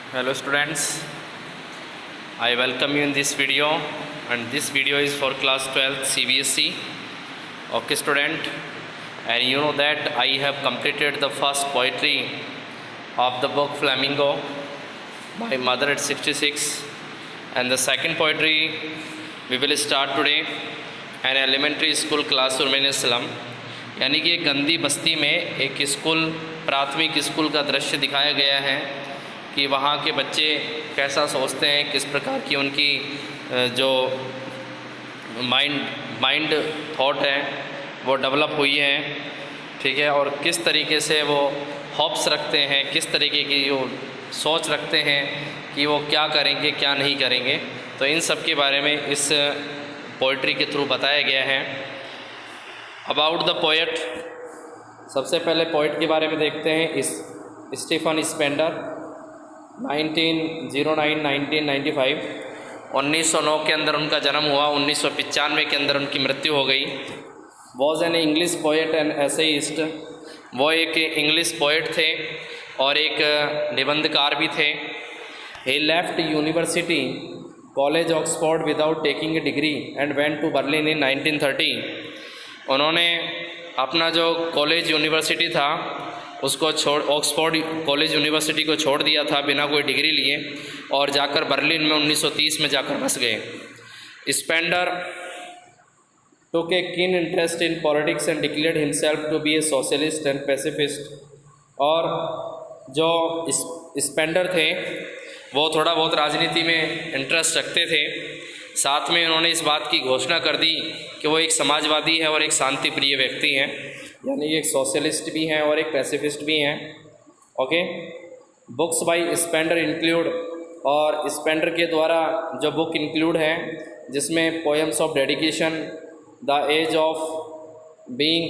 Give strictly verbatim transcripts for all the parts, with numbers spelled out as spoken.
Hello students, I welcome you in this video, and this video is for class twelfth C B S E. Okay student, and you know that I have completed the first poetry of the book Flamingo by Mother at sixty-six, and the second poetry we will start today. An elementary school classroom in Islam, यानी कि एक गंदी बस्ती में एक school प्राथमिक school का दृश्य दिखाया गया है कि वहाँ के बच्चे कैसा सोचते हैं, किस प्रकार की उनकी जो माइंड माइंड थॉट है वो डेवलप हुई है, ठीक है, और किस तरीके से वो होप्स रखते हैं, किस तरीके की वो सोच रखते हैं कि वो क्या करेंगे क्या नहीं करेंगे। तो इन सब के बारे में इस पोइट्री के थ्रू बताया गया है। अबाउट द पोएट, सबसे पहले पोएट के बारे में देखते हैं। इस Stephen Spender nineteen O nine nineteen ninety five उन्नीस सौ नौ के अंदर उनका जन्म हुआ, उन्नीस सौ पचानवे के अंदर उनकी मृत्यु हो गई। Was an English poet and essayist, वो एक इंग्लिश पोएट थे और एक निबंधकार भी थे। He left university college Oxford without taking a degree and went to Berlin in nineteen thirty. उन्होंने अपना जो कॉलेज यूनिवर्सिटी था उसको छोड़ ऑक्सफोर्ड कॉलेज यूनिवर्सिटी को छोड़ दिया था बिना कोई डिग्री लिए, और जाकर बर्लिन में उन्नीस सौ तीस में जाकर बस गए। Spender took a keen interest in politics and declared himself to be a socialist and pacifist। और जो स्पेंडर थे वो थोड़ा बहुत राजनीति में इंटरेस्ट रखते थे, साथ में उन्होंने इस बात की घोषणा कर दी कि वो एक समाजवादी है और एक शांति प्रिय व्यक्ति हैं, यानी एक सोशलिस्ट भी हैं और एक पैसिफिस्ट भी हैं। Okay, books by Spender include, और स्पेंडर के द्वारा जो बुक इंक्लूड है जिसमें poems of dedication, the edge of being,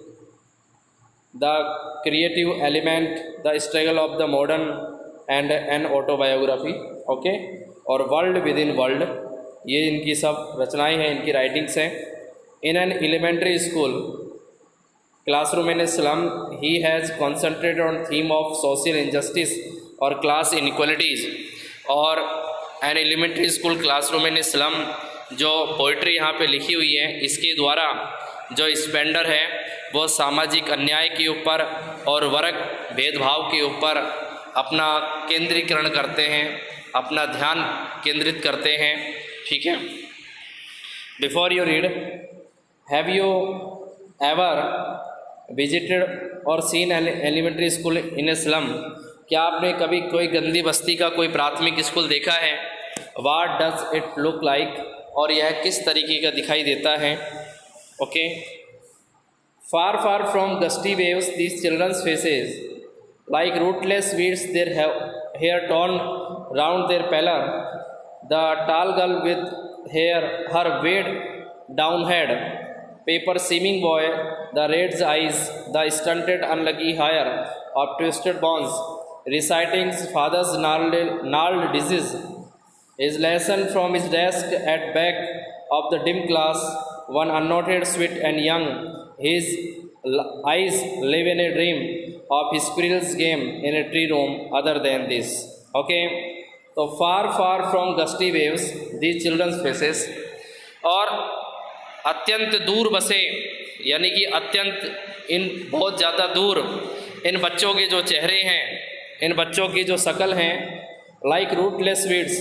the creative element, the struggle of the modern and an autobiography. Okay, और वर्ल्ड विद इन वर्ल्ड, ये इनकी सब रचनाएं हैं, इनकी राइटिंग्स हैं। In an elementary school classroom in slum he has concentrated on theme of social injustice और class inequalities. और N elementary school classroom in slum जो पोइट्री यहाँ पे लिखी हुई है, इसके द्वारा जो स्पेंडर है वो सामाजिक अन्याय के ऊपर और वर्ग भेदभाव के ऊपर अपना केंद्रीकरण करते हैं, अपना ध्यान केंद्रित करते हैं, ठीक है। Before you read, have you ever visited or seen an elementary school in a slum? क्या आपने कभी कोई गंदी बस्ती का कोई प्राथमिक स्कूल देखा है? What does it look like, और यह किस तरीके का दिखाई देता है? Okay, far far from gusty waves these children's faces like rootless weeds, their hair torn round their pallor. The tall girl with hair her weighed down head, paper seeming boy, the red eyes, the stunted unlucky hair of twisted bones, reciting his father's gnarled, gnarled disease, his lesson from his desk at back of the dim class, one unnoted, sweet and young, his eyes live in a dream of his squirrel's game in a tree room other than this. Okay, तो far far from gusty waves these children's faces, और अत्यंत दूर बसे, यानी कि अत्यंत इन बहुत ज़्यादा दूर इन बच्चों के जो चेहरे हैं, इन बच्चों की जो शक्ल हैं, like rootless weeds,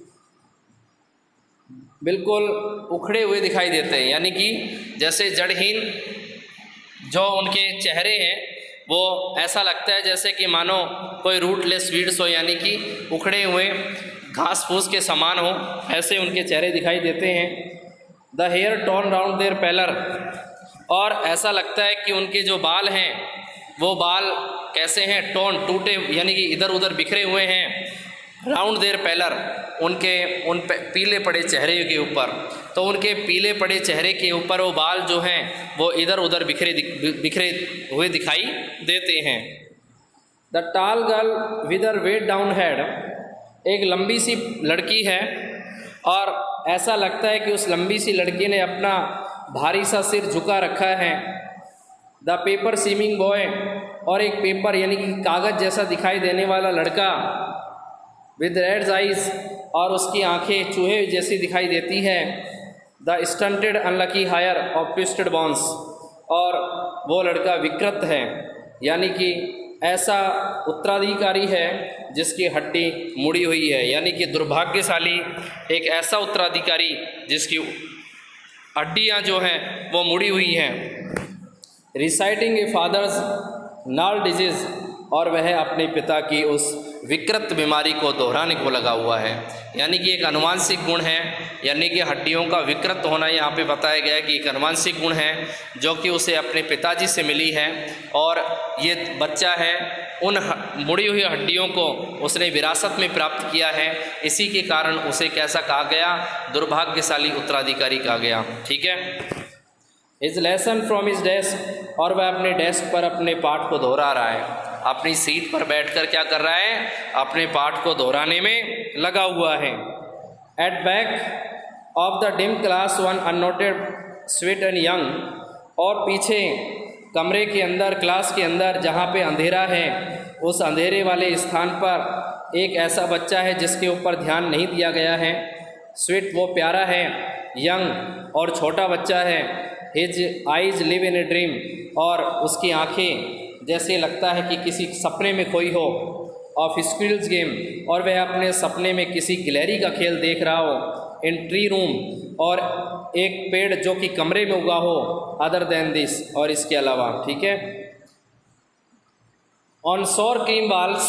बिल्कुल उखड़े हुए दिखाई देते हैं, यानी कि जैसे जड़हीन जो उनके चेहरे हैं वो ऐसा लगता है जैसे कि मानो कोई रूटलेस वीड्स हो, यानी कि उखड़े हुए घास फूस के समान हो, ऐसे उनके चेहरे दिखाई देते हैं। The hair torn round their pallor, और ऐसा लगता है कि उनके जो बाल हैं वो बाल कैसे हैं, टॉर्न टूटे, यानी कि इधर उधर बिखरे हुए हैं। राउंड देयर पैलर, उनके उन पीले पड़े चेहरे के ऊपर, तो उनके पीले पड़े चेहरे के ऊपर वो बाल जो हैं वो इधर उधर बिखरे बिखरे हुए दिखाई देते हैं। The tall girl with her weighed down head, एक लंबी सी लड़की है और ऐसा लगता है कि उस लंबी सी लड़की ने अपना भारी सा सिर झुका रखा है। द पेपर सीमिंग बॉय, और एक पेपर यानी कि कागज़ जैसा दिखाई देने वाला लड़का, विद रेड आइज, और उसकी आंखें चूहे जैसी दिखाई देती है। The stunted unlucky heir of twisted bones, और वो लड़का विकृत है, यानी कि ऐसा उत्तराधिकारी है जिसकी हड्डी मुड़ी हुई है, यानी कि दुर्भाग्यशाली एक ऐसा उत्तराधिकारी जिसकी हड्डियां जो हैं वो मुड़ी हुई हैं। Reciting a father's gnarled disease, और वह अपने पिता की उस विकृत बीमारी को दोहराने को लगा हुआ है, यानी कि एक अनुवांशिक गुण है, यानी कि हड्डियों का विकृत होना यहाँ पे बताया गया है कि एक अनुवांशिक गुण है जो कि उसे अपने पिताजी से मिली है, और ये बच्चा है उन मुड़ी हुई हड्डियों को उसने विरासत में प्राप्त किया है। इसी के कारण उसे कैसा कहा गया, दुर्भाग्यशाली उत्तराधिकारी कहा गया। ठीक है। His lesson from his desk, और वह अपने डेस्क पर अपने पाठ को दोहरा रहा है, अपनी सीट पर बैठकर क्या कर रहा है, अपने पाठ को दोहराने में लगा हुआ है। At back of the dim class one unnoted sweet and young, और पीछे कमरे के अंदर, क्लास के अंदर जहाँ पे अंधेरा है, उस अंधेरे वाले स्थान पर एक ऐसा बच्चा है जिसके ऊपर ध्यान नहीं दिया गया है। स्वीट वो प्यारा है, यंग और छोटा बच्चा है। His eyes live in a dream, और उसकी आँखें जैसे लगता है कि किसी सपने में खोई हो। ऑफ स्क्विल्स गेम, और वह अपने सपने में किसी गिलहरी का खेल देख रहा हो। इन ट्री रूम, और एक पेड़ जो कि कमरे में उगा हो। अदर देन दिस, और इसके अलावा। ठीक है। ऑन सोर क्रीम वॉल्स,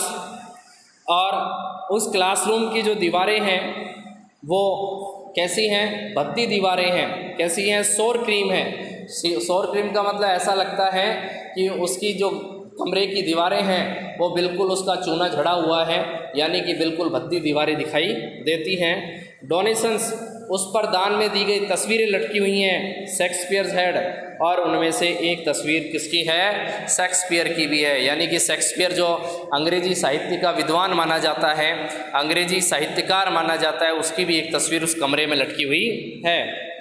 और उस क्लासरूम की जो दीवारें हैं वो कैसी हैं, भद्दी दीवारें हैं। कैसी हैं, सोर क्रीम है। सोर क्रीम का मतलब ऐसा लगता है कि उसकी जो कमरे की दीवारें हैं वो बिल्कुल उसका चूना झड़ा हुआ है, यानी कि बिल्कुल भद्दी दीवारें दिखाई देती हैं। डोनेशंस, उस पर दान में दी गई तस्वीरें लटकी हुई हैं। शेक्सपियर्स हेड, और उनमें से एक तस्वीर किसकी है, शेक्सपियर की भी है, यानी कि शेक्सपियर जो अंग्रेजी साहित्य का विद्वान माना जाता है, अंग्रेजी साहित्यकार माना जाता है, उसकी भी एक तस्वीर उस कमरे में लटकी हुई है।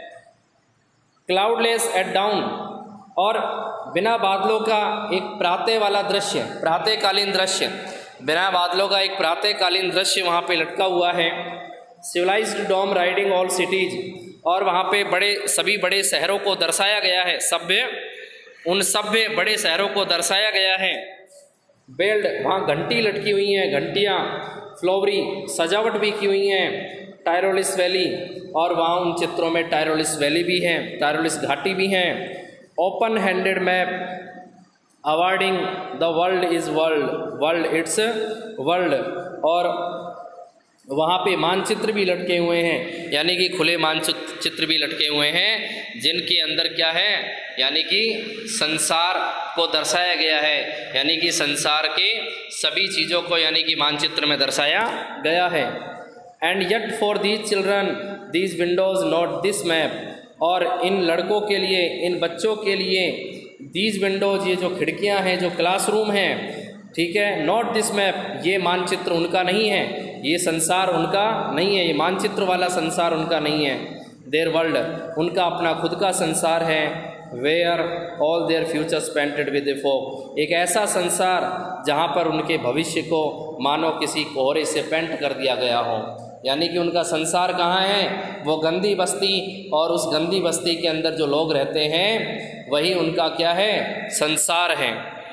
क्लाउडलेस एट डाउन, और बिना बादलों का एक प्रातः वाला दृश्य, प्रातःकालीन दृश्य, बिना बादलों का एक प्रातःकालीन दृश्य वहाँ पे लटका हुआ है। Civilised dome riding all cities, और वहाँ पे बड़े सभी बड़े शहरों को दर्शाया गया है, सभ्य उन सभ्य बड़े शहरों को दर्शाया गया है। बेल्ड, वहाँ घंटी लटकी हुई हैं, घंटियाँ। फ्लोवरी, सजावट भी की हुई हैं। टायरोलिस वैली, और वहाँ उन चित्रों में टायरोलिस वैली भी है, टायरोलिस घाटी भी हैं। Open handed map awarding the world its world, world its world, और वहाँ पे मानचित्र भी लटके हुए हैं, यानी कि खुले मानचित्र भी लटके हुए हैं, जिनके अंदर क्या है, यानी कि संसार को दर्शाया गया है, यानी कि संसार के सभी चीज़ों को यानी कि मानचित्र में दर्शाया गया है। And yet for these children these windows not this map, और इन लड़कों के लिए, इन बच्चों के लिए दीज विंडोज, ये जो खिड़कियां हैं, जो क्लासरूम हैं, ठीक है, नॉट दिस मैप, ये मानचित्र उनका नहीं है, ये संसार उनका नहीं है, ये मानचित्र वाला संसार उनका नहीं है। देयर वर्ल्ड, उनका अपना खुद का संसार है। Where all their future painted with a fog, एक ऐसा संसार जहाँ पर उनके भविष्य को मानो किसी कोहरे से पेंट कर दिया गया हो, यानी कि उनका संसार कहाँ है, वो गंदी बस्ती, और उस गंदी बस्ती के अंदर जो लोग रहते हैं वही उनका क्या है, संसार है।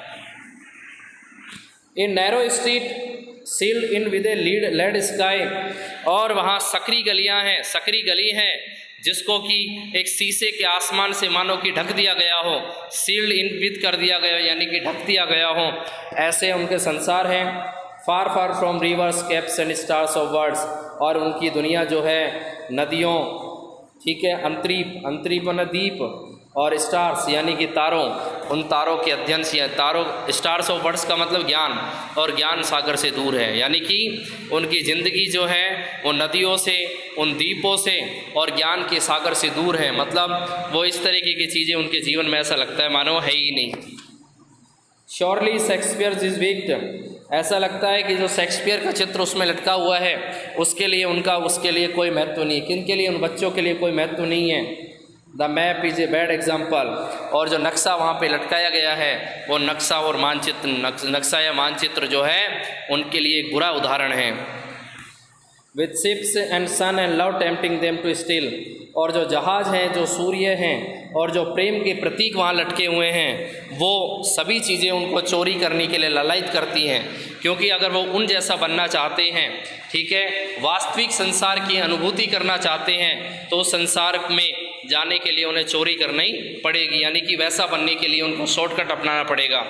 In narrow street sealed in with a lead lead sky, और वहाँ सकरी गलियाँ हैं, सकरी गली हैं जिसको कि एक शीशे के आसमान से मानो कि ढक दिया गया हो, सील्ड इन विद कर दिया गया, यानी कि ढक दिया गया हो, ऐसे उनके संसार हैं। Far far from rivers caps and stars of words, और उनकी दुनिया जो है नदियों, ठीक है, अंतरीप, अंतरीप द्वीप, और स्टार्स यानी कि तारों, उन तारों के अध्ययन से, तारों स्टार्स ऑफ वर्ड्स का मतलब ज्ञान, और ज्ञान सागर से दूर है, यानी कि उनकी ज़िंदगी जो है वो नदियों से, उन द्वीपों से और ज्ञान के सागर से दूर है, मतलब वो इस तरीके की चीज़ें उनके जीवन में ऐसा लगता है मानो है ही नहीं। श्योरली शेक्सपियर इज वीक्ड, ऐसा लगता है कि जो शेक्सपियर का चित्र उसमें लटका हुआ है उसके लिए उनका उसके लिए कोई महत्व नहीं, किन के लिए, उन बच्चों के लिए कोई महत्व नहीं है। The map is a bad example, और जो नक्शा वहाँ पे लटकाया गया है वो नक्शा और मानचित्र, नक्शा या मानचित्र जो है उनके लिए एक बुरा उदाहरण है। With ships and sun and love tempting them to steal, और जो जहाज़ हैं, जो सूर्य हैं और जो प्रेम के प्रतीक वहाँ लटके हुए हैं, वो सभी चीज़ें उनको चोरी करने के लिए ललायत करती हैं। क्योंकि अगर वो उन जैसा बनना चाहते हैं, ठीक है, वास्तविक संसार की अनुभूति करना चाहते हैं, तो संसार में जाने के लिए उन्हें चोरी करनी पड़ेगी, यानी कि वैसा बनने के लिए उनको शॉर्टकट अपनाना पड़ेगा।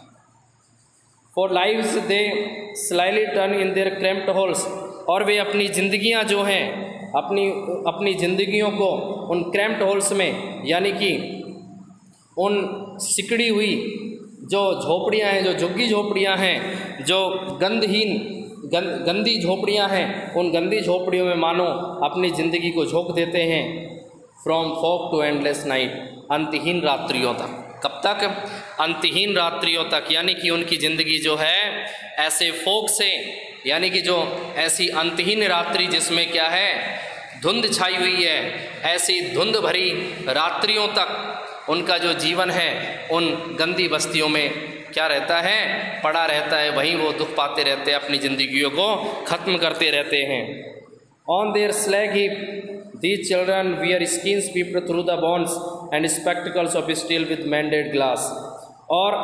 For lives they slyly turn in their cramped holes, और वे अपनी ज़िंदगियां जो हैं, अपनी अपनी ज़िंदगियों को उन क्रैम्प्ड होल्स में, यानी कि उन सिकड़ी हुई जो झोपड़ियां हैं, जो झुग्गी झोपड़ियां हैं, जो गंधहीन गं, गंदी झोपड़ियां हैं, उन गंदी झोपड़ियों में मानो अपनी ज़िंदगी को झोंक देते हैं। From fog to endless night, अंतहीन रात्रियों तक। कब तक? अंतहीन रात्रियों तक, यानी कि उनकी ज़िंदगी जो है ऐसे फोग से, यानी कि जो ऐसी अंतहीन रात्रि जिसमें क्या है, धुंध छाई हुई है, ऐसी धुंध भरी रात्रियों तक उनका जो जीवन है उन गंदी बस्तियों में क्या रहता है, पड़ा रहता है। वहीं वो दुख पाते रहते हैं, अपनी ज़िंदगियों को ख़त्म करते रहते हैं। On their slag heap these children wear skins peeped through the bonds and spectacles of steel with mended glass, और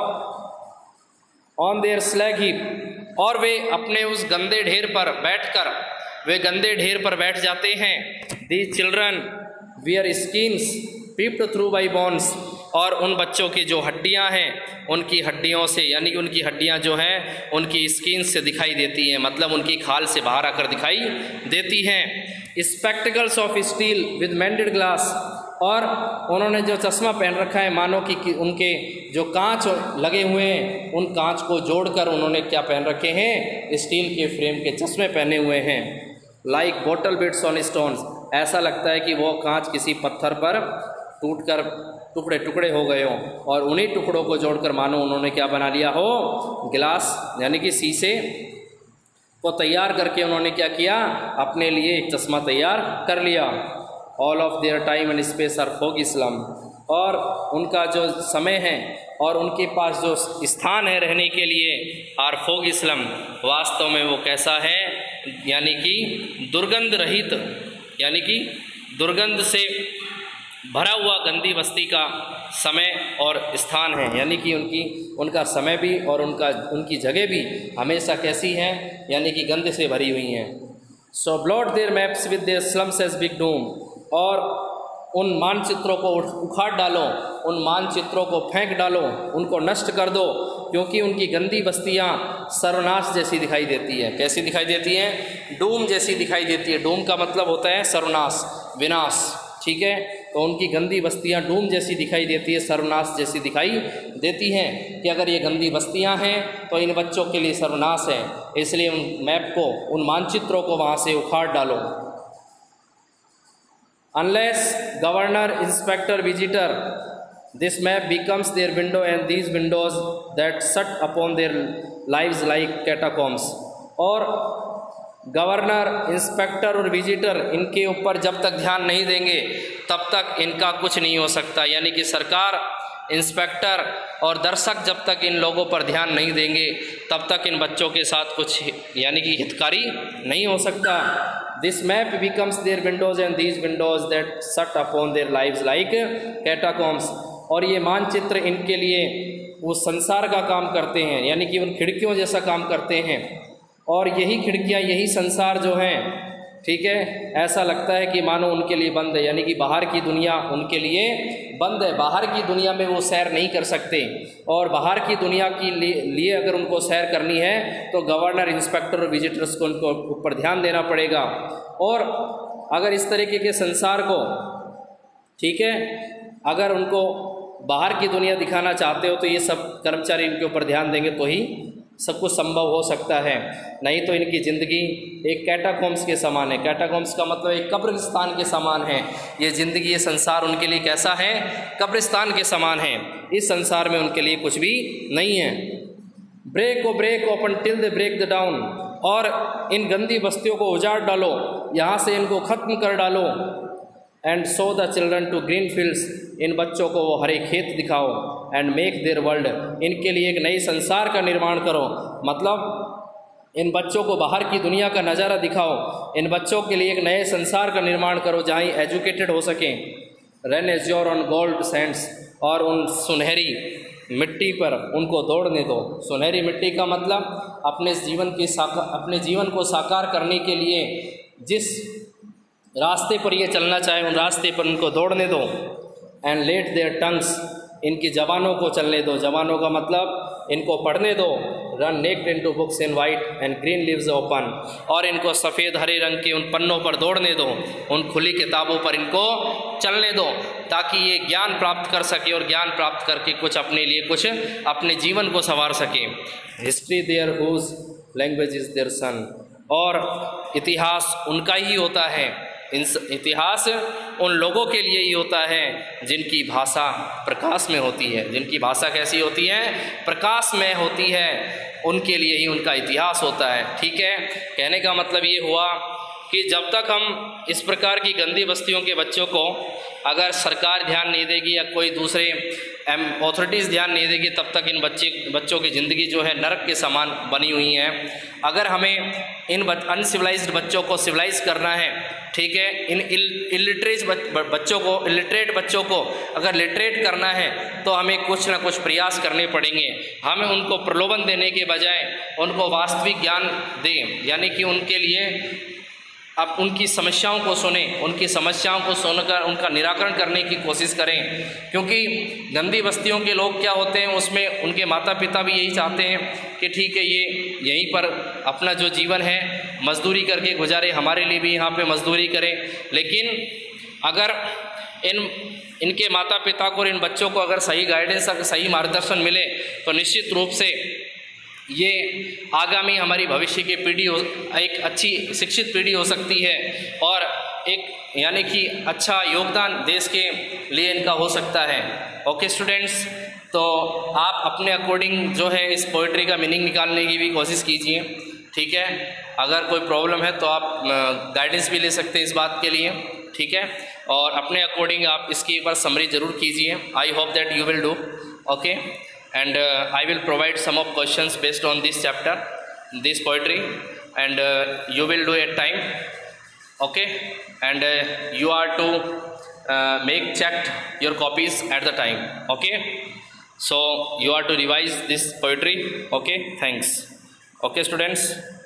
on their slag heap, और वे अपने उस गंदे ढेर पर बैठकर, वे गंदे ढेर पर बैठ जाते हैं। these children wear skins peeped through by bonds, और उन बच्चों की जो हड्डियां हैं, उनकी हड्डियों से, यानी कि उनकी हड्डियां जो हैं उनकी स्किन से दिखाई देती हैं, मतलब उनकी खाल से बाहर आकर दिखाई देती हैं। Spectacles of steel with mended glass, और उन्होंने जो चश्मा पहन रखा है, मानो कि, कि उनके जो कांच लगे हुए हैं, उन कांच को जोड़कर उन्होंने क्या पहन रखे हैं, स्टील के फ्रेम के चश्मे पहने हुए हैं। Like bottle bits on stones, ऐसा लगता है कि वो कांच किसी पत्थर पर टूटकर टुकड़े टुकड़े हो गए हों, और उन्हीं टुकड़ों को जोड़कर मानो उन्होंने क्या बना लिया हो, गिलास, यानी कि शीशे को तैयार करके उन्होंने क्या किया, अपने लिए एक चश्मा तैयार कर लिया। All of their time and space are fog slum, और उनका जो समय है और उनके पास जो स्थान है रहने के लिए, आर फॉग इस्लाम, वास्तव में वो कैसा है, यानी कि दुर्गंध रहित, यानी कि दुर्गंध से भरा हुआ गंदी बस्ती का समय और स्थान है, यानी कि उनकी उनका समय भी और उनका उनकी जगह भी हमेशा कैसी है, यानी कि गंद से भरी हुई हैं। So blot their maps with their slums as big doom, और उन मानचित्रों को उखाड़ डालो, उन मानचित्रों को फेंक डालो, उनको नष्ट कर दो, क्योंकि उनकी गंदी बस्तियां सर्वनाश जैसी दिखाई देती है। कैसी दिखाई देती हैं? डूम जैसी दिखाई देती है। डूम का मतलब होता है सर्वनाश, विनाश, ठीक है। तो उनकी गंदी बस्तियां डूम जैसी दिखाई देती है, सर्वनाश जैसी दिखाई देती हैं, कि अगर ये गंदी बस्तियां हैं तो इन बच्चों के लिए सर्वनाश है, इसलिए उन मैप को, उन मानचित्रों को वहाँ से उखाड़ डालो। Unless governor, inspector, visitor, this map becomes their window and these windows that shut upon their lives like catacombs, और गवर्नर, इंस्पेक्टर और विजिटर इनके ऊपर जब तक ध्यान नहीं देंगे तब तक इनका कुछ नहीं हो सकता, यानी कि सरकार, इंस्पेक्टर और दर्शक जब तक इन लोगों पर ध्यान नहीं देंगे तब तक इन बच्चों के साथ कुछ, यानी कि हितकारी नहीं हो सकता। This map becomes their windows and these windows that shut upon their lives like catacombs, और ये मानचित्र इनके लिए वो संसार का काम करते हैं, यानी कि उन खिड़कियों जैसा काम करते हैं, और यही खिड़कियां, यही संसार जो हैं, ठीक है, ऐसा लगता है कि मानो उनके लिए बंद है, यानी कि बाहर की दुनिया उनके लिए बंद है। बाहर की दुनिया में वो सैर नहीं कर सकते, और बाहर की दुनिया के लिए अगर उनको सैर करनी है तो गवर्नर, इंस्पेक्टर और विजिटर्स को उनको ऊपर ध्यान देना पड़ेगा। और अगर इस तरीके के संसार को, ठीक है, अगर उनको बाहर की दुनिया दिखाना चाहते हो तो ये सब कर्मचारी इनके ऊपर ध्यान देंगे तो ही सब कुछ संभव हो सकता है, नहीं तो इनकी ज़िंदगी एक कैटाकॉम्स के समान है। कैटाकॉम्स का मतलब एक कब्रिस्तान के समान है। ये ज़िंदगी, ये संसार उनके लिए कैसा है? कब्रिस्तान के समान है। इस संसार में उनके लिए कुछ भी नहीं है। Break O break open till they break the town, और इन गंदी बस्तियों को उजाड़ डालो, यहाँ से इनको ख़त्म कर डालो। And show the children to green fields, इन बच्चों को वो हरे खेत दिखाओ। एंड मेक देयर वर्ल्ड, इनके लिए एक नई संसार का निर्माण करो। मतलब इन बच्चों को बाहर की दुनिया का नज़ारा दिखाओ, इन बच्चों के लिए एक नए संसार का निर्माण करो जहाँ एजुकेटेड हो सकें। Run azure on gold sands, और उन सुनहरी मिट्टी पर उनको दौड़ने दो। सुनहरी मिट्टी का मतलब अपने जीवन की साकार अपने जीवन को साकार करने के लिए जिस रास्ते पर ये चलना चाहे उन रास्ते पर उनको दौड़ने दो। एंड लेट देयर टंग्स, इनकी जबानों को चलने दो। जबानों का मतलब इनको पढ़ने दो। Run naked into books in white and green leaves open, और इनको सफ़ेद हरे रंग के उन पन्नों पर दौड़ने दो, उन खुली किताबों पर इनको चलने दो, ताकि ये ज्ञान प्राप्त कर सके और ज्ञान प्राप्त करके कुछ अपने लिए कुछ अपने जीवन को संवार सके। History their whose language is their sun, और इतिहास उनका ही होता है। इतिहास उन लोगों के लिए ही होता है जिनकी भाषा प्रकाश में होती है। जिनकी भाषा कैसी होती है? प्रकाश में होती है, उनके लिए ही उनका इतिहास होता है। ठीक है, कहने का मतलब ये हुआ कि जब तक हम इस प्रकार की गंदी बस्तियों के बच्चों को अगर सरकार ध्यान नहीं देगी या कोई दूसरे अथॉरिटीज़ ध्यान नहीं देगी, तब तक इन बच्चे बच्चों की ज़िंदगी जो है नरक के समान बनी हुई है। अगर हमें इन अनसिविलाइज्ड बच्चों को सिविलाइज करना है, ठीक है, इन इलिटरेट बच्चों को इलिटरेट बच्चों को अगर लिटरेट करना है तो हमें कुछ ना कुछ प्रयास करने पड़ेंगे। हमें उनको प्रलोभन देने के बजाय उनको वास्तविक ज्ञान दें, यानी कि उनके लिए अब उनकी समस्याओं को सुने, उनकी समस्याओं को सुनकर उनका निराकरण करने की कोशिश करें। क्योंकि गंदी बस्तियों के लोग क्या होते हैं, उसमें उनके माता पिता भी यही चाहते हैं कि ठीक है ये यहीं पर अपना जो जीवन है मजदूरी करके गुजारे, हमारे लिए भी यहाँ पे मजदूरी करें। लेकिन अगर इन इनके माता पिता को और इन बच्चों को अगर सही गाइडेंस, सही मार्गदर्शन मिले तो निश्चित रूप से ये आगामी हमारी भविष्य की पीढ़ी हो, एक अच्छी शिक्षित पीढ़ी हो सकती है और एक यानी कि अच्छा योगदान देश के लिए इनका हो सकता है। ओके स्टूडेंट्स, तो आप अपने अकॉर्डिंग जो है इस पोइट्री का मीनिंग निकालने की भी कोशिश कीजिए। ठीक है, अगर कोई प्रॉब्लम है तो आप गाइडेंस भी ले सकते हैं इस बात के लिए। ठीक है, और अपने अकॉर्डिंग आप इसकी एक बार समरी ज़रूर कीजिए। I hope that you will do. Okay, and uh, I will provide some of questions based on this chapter, this poetry, and uh, you will do at time. Okay, and uh, you are to uh, make check your copies at the time. Okay, so you are to revise this poetry. Okay, thanks. Okay students.